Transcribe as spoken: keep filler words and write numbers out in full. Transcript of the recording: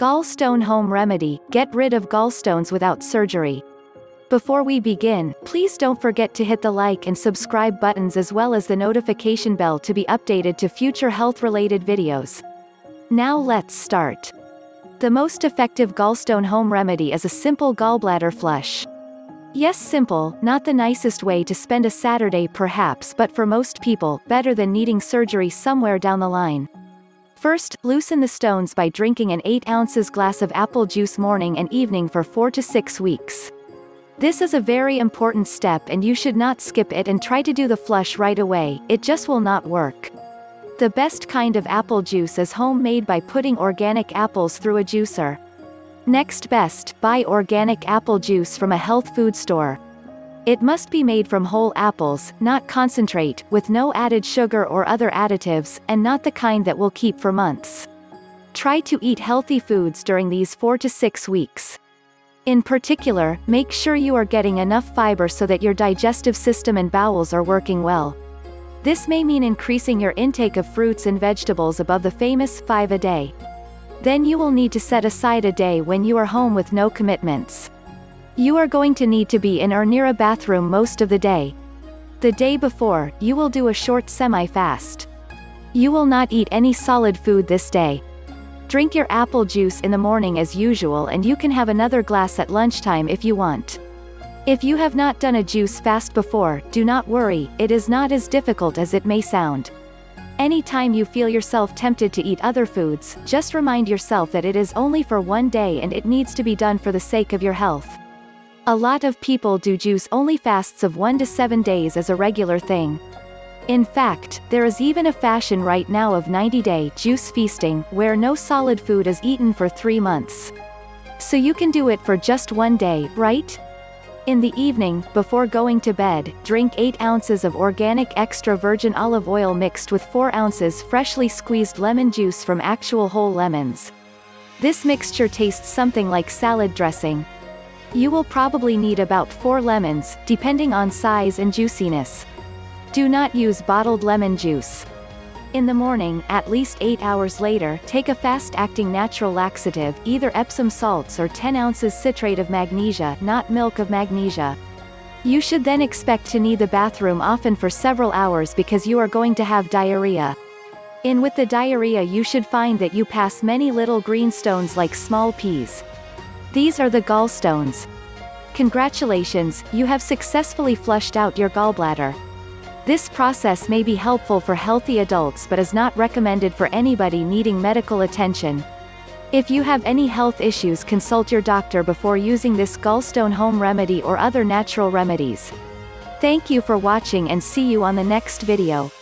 Gallstone home remedy, get rid of gallstones without surgery. Before we begin, please don't forget to hit the like and subscribe buttons as well as the notification bell to be updated to future health-related videos. Now let's start. The most effective gallstone home remedy is a simple gallbladder flush. Yes, simple, not the nicest way to spend a Saturday perhaps, but for most people, better than needing surgery somewhere down the line. First, loosen the stones by drinking an eight ounces glass of apple juice morning and evening for four to six weeks. This is a very important step and you should not skip it and try to do the flush right away, it just will not work. The best kind of apple juice is homemade by putting organic apples through a juicer. Next best, buy organic apple juice from a health food store. It must be made from whole apples, not concentrate, with no added sugar or other additives, and not the kind that will keep for months. Try to eat healthy foods during these four to six weeks. In particular, make sure you are getting enough fiber so that your digestive system and bowels are working well. This may mean increasing your intake of fruits and vegetables above the famous five a day. Then you will need to set aside a day when you are home with no commitments. You are going to need to be in or near a bathroom most of the day. The day before, you will do a short semi-fast. You will not eat any solid food this day. Drink your apple juice in the morning as usual and you can have another glass at lunchtime if you want. If you have not done a juice fast before, do not worry, it is not as difficult as it may sound. Anytime you feel yourself tempted to eat other foods, just remind yourself that it is only for one day and it needs to be done for the sake of your health. A lot of people do juice-only fasts of one to seven days as a regular thing. In fact, there is even a fashion right now of ninety day juice feasting, where no solid food is eaten for three months. So you can do it for just one day, right? In the evening, before going to bed, drink eight ounces of organic extra virgin olive oil mixed with four ounces freshly squeezed lemon juice from actual whole lemons. This mixture tastes something like salad dressing. You will probably need about four lemons, depending on size and juiciness. Do not use bottled lemon juice. In the morning, at least eight hours later, take a fast-acting natural laxative, either Epsom salts or ten ounces citrate of magnesia, not milk of magnesia. You should then expect to need the bathroom often for several hours because you are going to have diarrhea. In with the diarrhea you should find that you pass many little green stones like small peas. These are the gallstones. Congratulations, you have successfully flushed out your gallbladder. This process may be helpful for healthy adults but is not recommended for anybody needing medical attention. If you have any health issues, consult your doctor before using this gallstone home remedy or other natural remedies. Thank you for watching and see you on the next video.